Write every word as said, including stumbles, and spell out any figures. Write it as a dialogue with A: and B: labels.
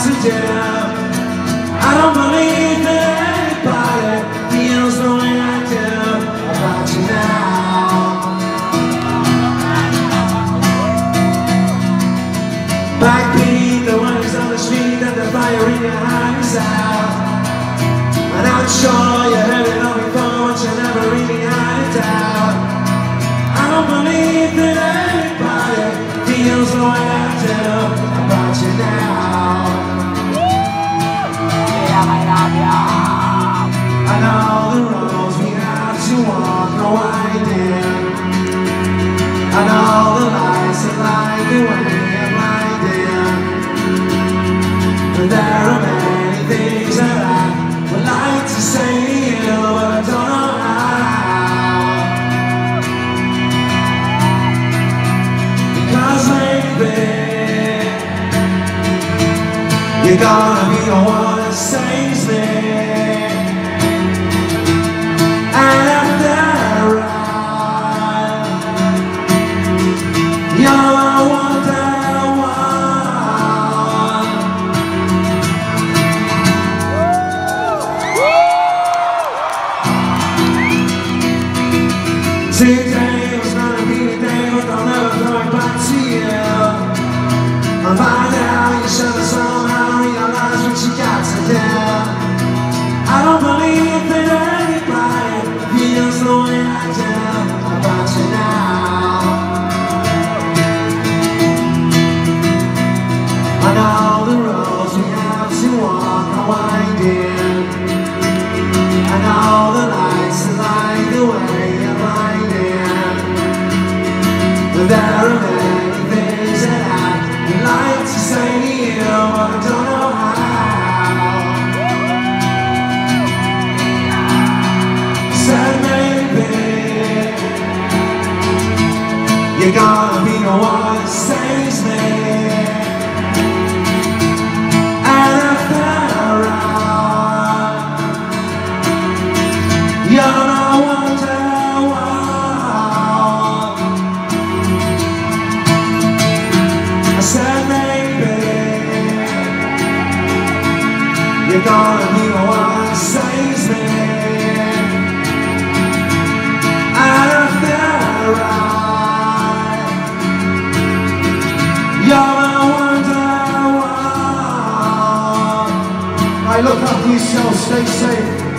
A: to do. I don't believe that anybody feels the way I do about you now. Backbeat, the one who's on the street and the fire in your eyes out. And I'm sure you heard it all before, but you never really had it out. I don't believe that anybody feels the way I do about you now. Yeah, I love you. I know the roads we have to walk are winding. I know the lights that light the way are blinding. But there are many things that I would like to say to you, but I don't know how. Because maybe you're gonna be the one that saves me. And after all, you're my wonder one. Today was gonna be the day, but I'll never throw it back to you. And by now you should have somehow realized what you got to do. I don't believe that anybody feels the way I do about you now. I know the roads we have to walk are winding. I know the lights that light the way are blinding. But there are many things that I would like to say to you, but I don't know how. Said maybe you're gonna be the one that saves me. And after all, you're my wonder one. I said maybe you're gonna be the one that saves me. And after all, you're my wonder one. I look after yourself, stay safe.